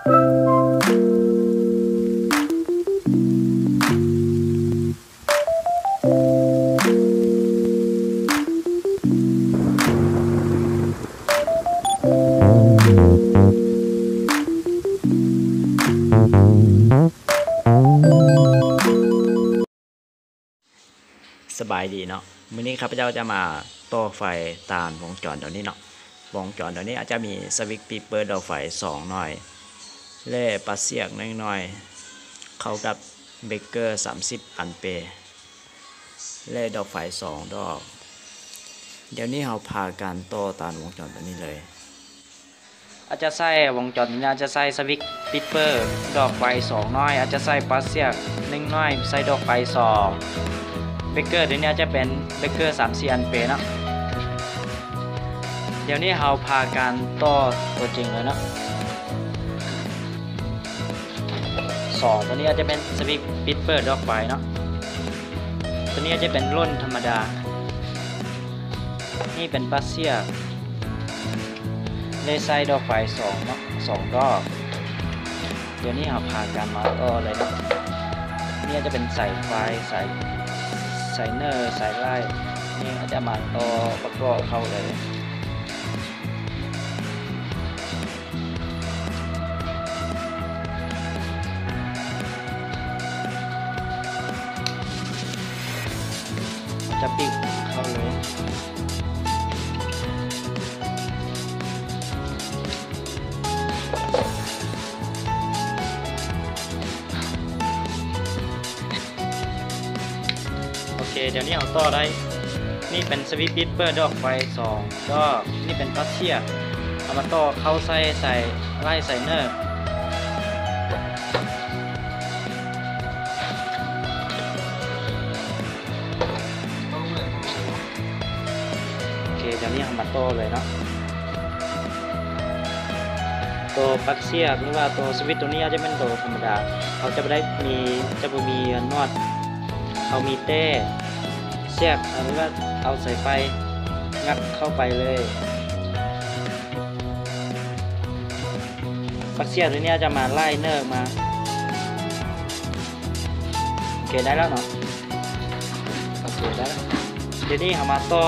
สบายดีเนาะมื้อนี้ข้าพเจ้าจะมาต่อไฟตามวงจรตัวนี้เนาะวงจรตัวนี้อาจจะมีสวิตช์ปีเปิดดอกไฟ2หน่อยเล่ปลาเสียกน้อยๆเข้ากับเบเกอร์30อัมเปร์เล่ดอกไฟ2ดอกเดี๋ยวนี้เราพาการต่อตามวงจรตัวนี้เลยอาจจะใส่วงจรนี้อาจจะใส่สวิตช์ปีเปิดดอกไฟ2น้อยอาจจะใส่ปลาเสียก1น้อยใส่ดอกไฟ2เบเกอร์เดี๋ยวนี้จะเป็นเบเกอร์3-4อัมเปร์เนาะเดี๋ยวนี้เราพาการต่อตัวจริงเลยเนาะ2ตัวนี้อาจจะเป็นสวิตช์ปิดเปิดดอกไฟเนาะตัวนี้จะเป็นรุ่นธรรมดานี่เป็นปลาเสียกได้ใส่ดอกไฟ2เนาะ2รอบเดี๋ยวนี้เราพาการมาต่อเลยเนาะนี่จะเป็นสายไฟสายเนอร์สายไล่นี่อาจจะมาต่อประกอบเข้าเลยจะปิดเข้าเลยโอเคเดี๋ยวนี้เอาต่อได้นี่เป็นสวิตช์ปิดเปิดดอกไฟ2ก็นี่เป็นปลั๊กเสียบเอามาต่อเข้าใส่ไล่ใส่เนอร์โอเคเดี๋ยวนี้เอามาต่อเลยเนาะตัวปลั๊กเสียบหรือว่าตัวสวิตช์ตัวนี้อาจจะเป็นตัวธรรมดาเขาจะไม่มีน็อตเอามีเต้เสียบหรือว่าเอาสายไฟงัดเข้าไปเลยปลั๊กเสียบตัวนี้จะมาไล่เนอร์มาโอเคได้แล้วเนาะโอเคได้แล้วทีนี้เอามาต่อ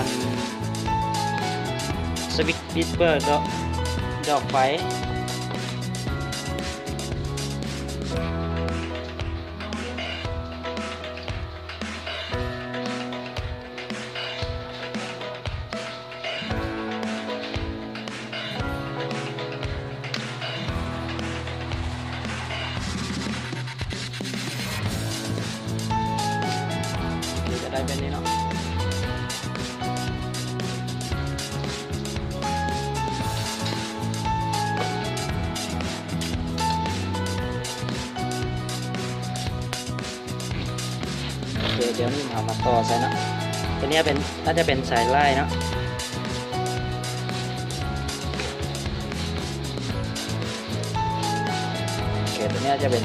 สวิตช์ปิดเปิดดอกไฟจะได้เป็นนี้เนาะเดี๋ยวนี้เอามาต่อใส่นะตัวนี้น่าจะเป็นสายไล่เนาะโอเคตัวนี้จะเป็น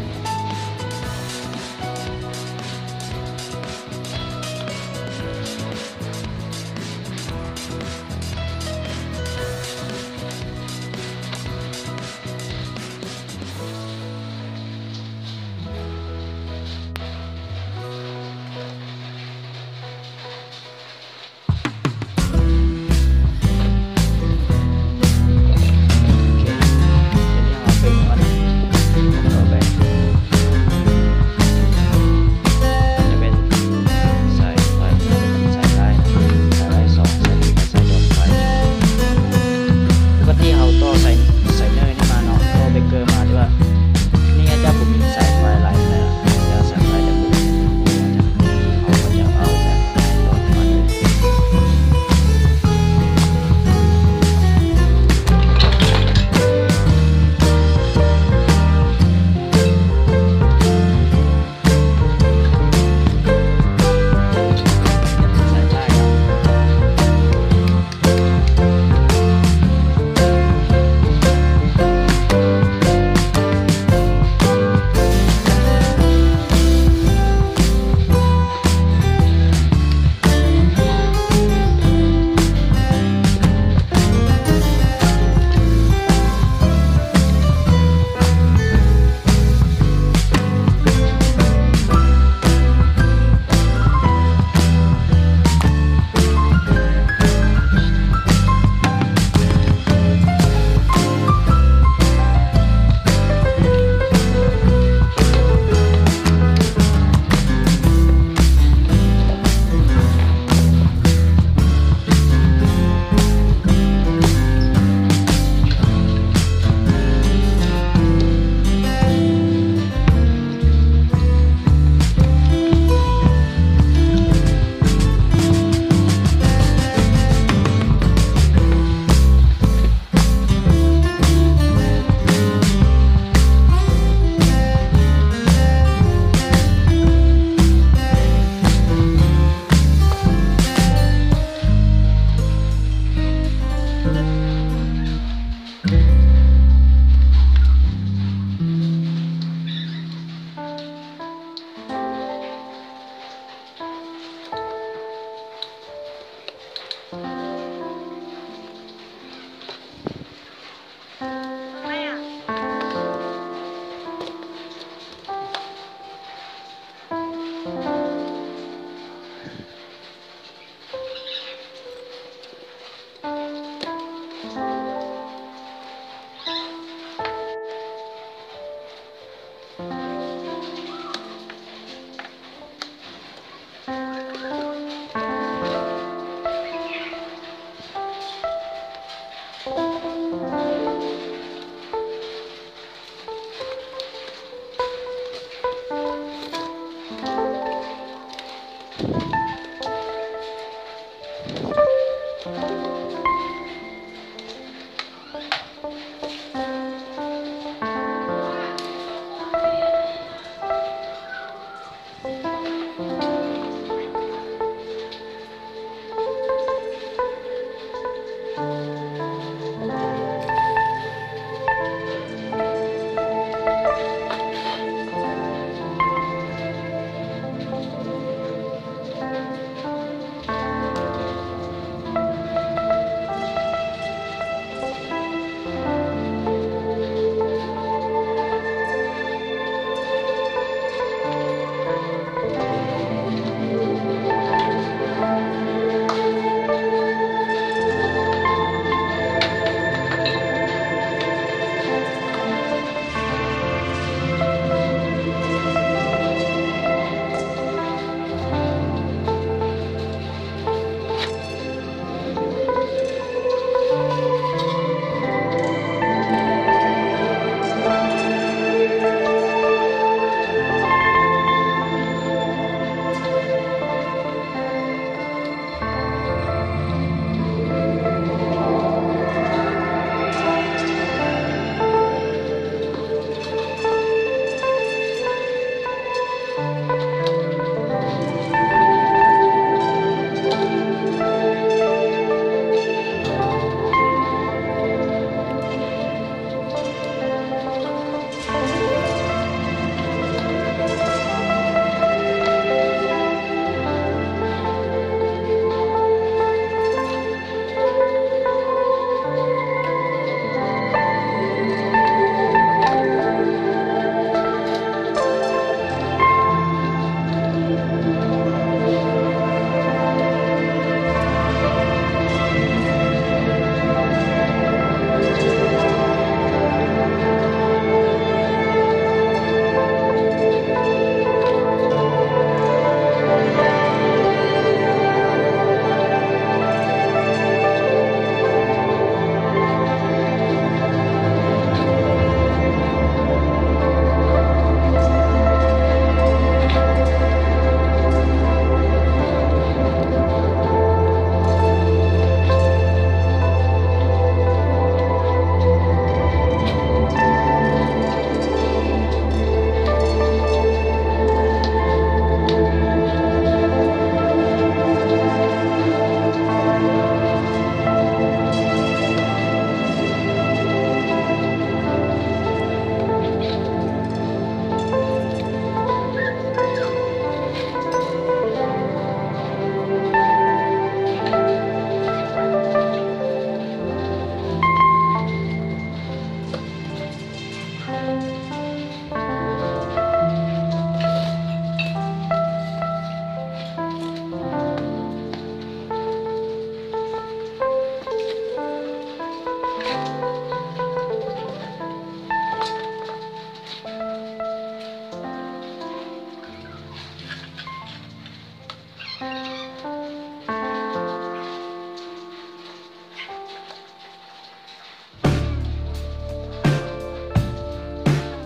ค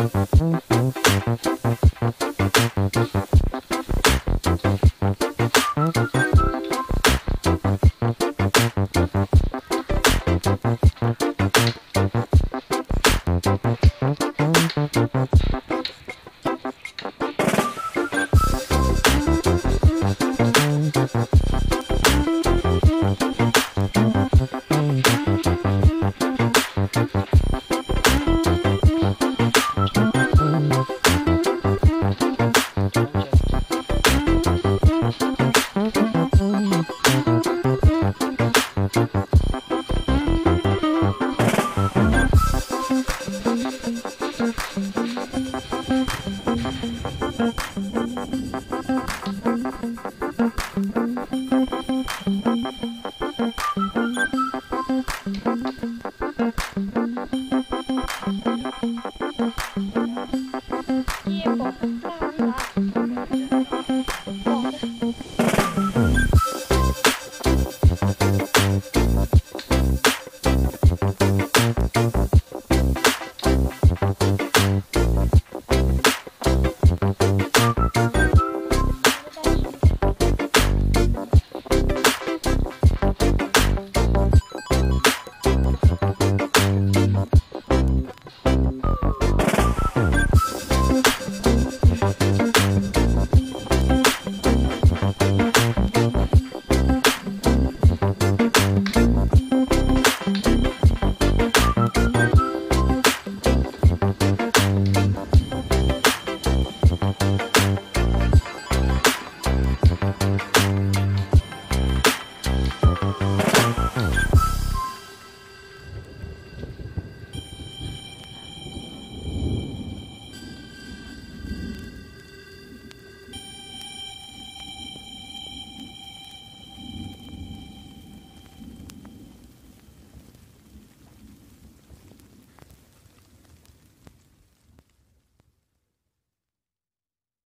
Thank you.